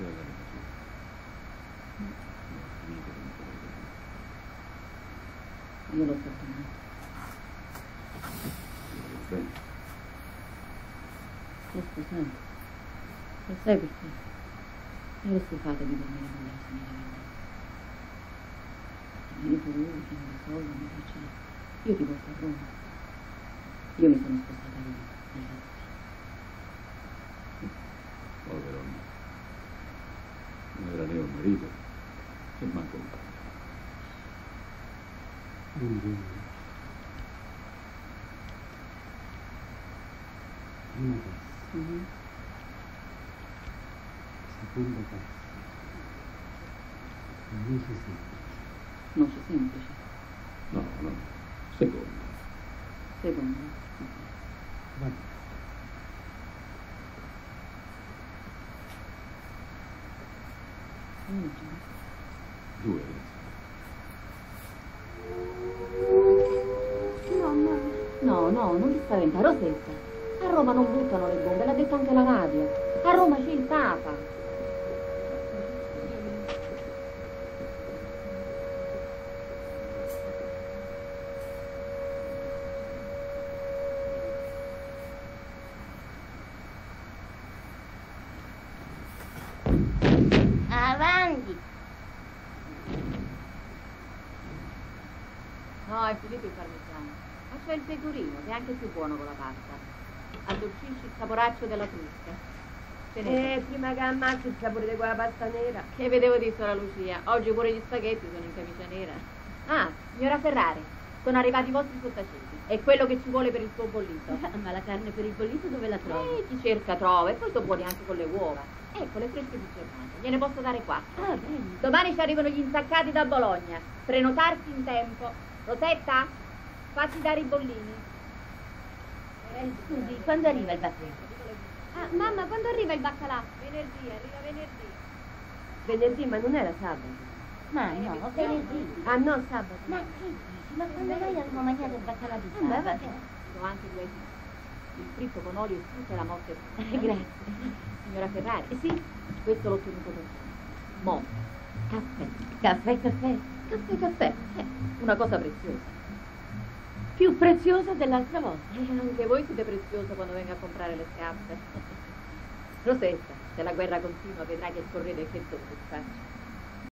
lasciare l'anima sua. Finito con Io l'ho perdonato. bene. L'ho sposato. Lo sai perché? Ero stufata di dormire con la signora Vendetta. Vieni pure lui, che non soldi, mi piaceva. Io ti porto a Roma. Io mi sono sposata a Roma, nella Poveronna. Non era né un marito, e manco un padre. Prima passa, seconda passa, voce semplice. Voce semplice. No, no, seconda. Seconda. Guarda, Due ragazzi. No, non ti spaventare, Rosetta. A Roma non buttano le bombe, l'ha detto anche la radio. A Roma c'è il Papa. Avanti. No, è finito il parmigiano. Ma c'è il pecorino, che è anche più buono con la pasta. Addolcisci il saporaccio della crusca. Prima che ammazzi il sapore di quella pasta nera. Che vedevo di Sora Lucia. Oggi pure gli spaghetti sono in camicia nera. Ah, signora Ferrari, sono arrivati i vostri sottaceti. È quello che ci vuole per il suo bollito. Ma la carne per il bollito dove la trovi? Chi cerca trova, e poi sono buoni anche con le uova. Ecco, le fresche di giornata. Gliene posso dare 4. Ah, bene. Domani ci arrivano gli insaccati da Bologna. Prenotarsi in tempo. Rosetta, fatti dare i bollini. Scusi, quando arriva il baccalà? Ah, mamma, quando arriva il baccalà? Venerdì, arriva venerdì. Venerdì, ma non era sabato. Ma no, venerdì. Ah, no, sabato. Ma che dici? Ma quando noi abbiamo mangiato il baccalà di Vabbè. sabato? Ho anche 2 esiti. Il fritto con olio e frutta e la morte. Grazie. Signora Ferrari, Sì? questo l'ho ottenuto per te. Mo, caffè. Caffè, caffè. Caffè. Una cosa preziosa. Più preziosa dell'altra volta. Anche voi siete prezioso quando vengo a comprare le scarpe. Rosetta, se la guerra continua vedrai che correte e che torno ti faccio.